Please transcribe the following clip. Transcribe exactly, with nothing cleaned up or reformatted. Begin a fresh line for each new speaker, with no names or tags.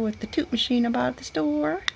with the toot machine I bought at the store.